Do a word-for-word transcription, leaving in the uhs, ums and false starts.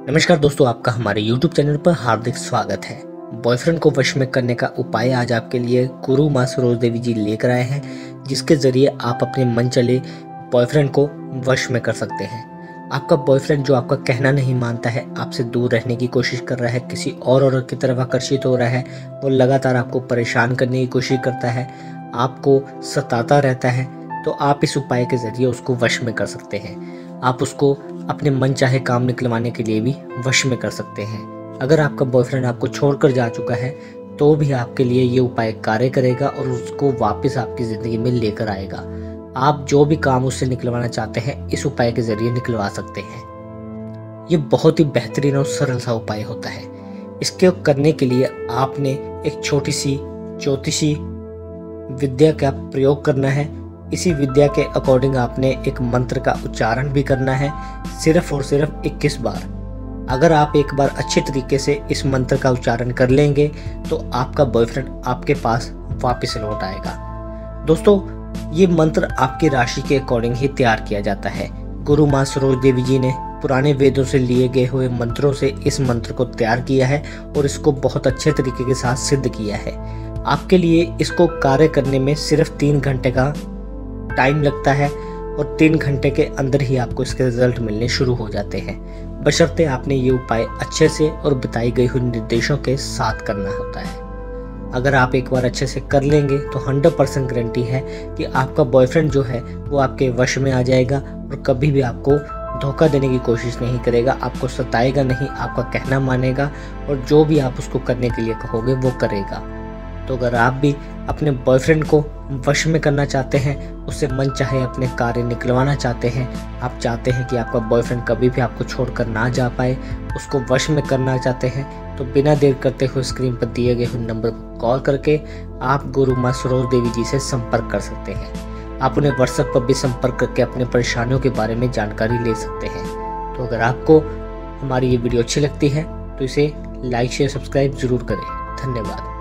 नमस्कार दोस्तों, आपका हमारे यूट्यूब चैनल पर हार्दिक स्वागत है। बॉयफ्रेंड को वश में करने का उपाय आज आपके लिए गुरु माँ सरोज देवी जी लेकर आए हैं, जिसके ज़रिए आप अपने मन चले बॉयफ्रेंड को वश में कर सकते हैं। आपका बॉयफ्रेंड जो आपका कहना नहीं मानता है, आपसे दूर रहने की कोशिश कर रहा है, किसी और औरत की तरफ आकर्षित हो रहा है, वो लगातार आपको परेशान करने की कोशिश करता है, आपको सताता रहता है, तो आप इस उपाय के ज़रिए उसको वश में कर सकते हैं। आप उसको अपने मन चाहे काम निकलवाने के लिए भी वश में कर सकते हैं। अगर आपका बॉयफ्रेंड आपको छोड़कर जा चुका है तो भी आपके लिए ये उपाय कार्य करेगा और उसको वापस आपकी ज़िंदगी में लेकर आएगा। आप जो भी काम उससे निकलवाना चाहते हैं इस उपाय के ज़रिए निकलवा सकते हैं। ये बहुत ही बेहतरीन और सरल सा उपाय होता है। इसके करने के लिए आपने एक छोटी सी ज्योतिषी विद्या का प्रयोग करना है। इसी विद्या के अकॉर्डिंग आपने एक मंत्र का उच्चारण भी करना है, सिर्फ और सिर्फ इक्कीस बार। अगर आप एक बार अच्छे तरीके से इस मंत्र का उच्चारण कर लेंगे तो आपका बॉयफ्रेंड आपके पास वापस लौट आएगा। दोस्तों, ये मंत्र आपकी राशि के अकॉर्डिंग ही तैयार किया जाता है। गुरु माँ सरोज देवी जी ने पुराने वेदों से लिए गए हुए मंत्रों से इस मंत्र को तैयार किया है और इसको बहुत अच्छे तरीके के साथ सिद्ध किया है। आपके लिए इसको कार्य करने में सिर्फ तीन घंटे का टाइम लगता है और तीन घंटे के अंदर ही आपको इसके रिजल्ट मिलने शुरू हो जाते हैं, बशर्ते आपने ये उपाय अच्छे से और बताई गई हुई निर्देशों के साथ करना होता है। अगर आप एक बार अच्छे से कर लेंगे तो हंड्रेड परसेंट गारंटी है कि आपका बॉयफ्रेंड जो है वो आपके वश में आ जाएगा और कभी भी आपको धोखा देने की कोशिश नहीं करेगा, आपको सताएगा नहीं, आपका कहना मानेगा और जो भी आप उसको करने के लिए कहोगे वो करेगा। तो अगर आप भी अपने बॉयफ्रेंड को वश में करना चाहते हैं, उससे मन चाहे अपने कार्य निकलवाना चाहते हैं, आप चाहते हैं कि आपका बॉयफ्रेंड कभी भी आपको छोड़कर ना जा पाए, उसको वश में करना चाहते हैं, तो बिना देर करते हुए स्क्रीन पर दिए गए हुए नंबर पर कॉल करके आप गुरु माँ सरोज देवी जी से संपर्क कर सकते हैं। आप उन्हें व्हाट्सएप पर भी संपर्क करके अपने परेशानियों के बारे में जानकारी ले सकते हैं। तो अगर आपको हमारी ये वीडियो अच्छी लगती है तो इसे लाइक शेयर सब्सक्राइब जरूर करें। धन्यवाद।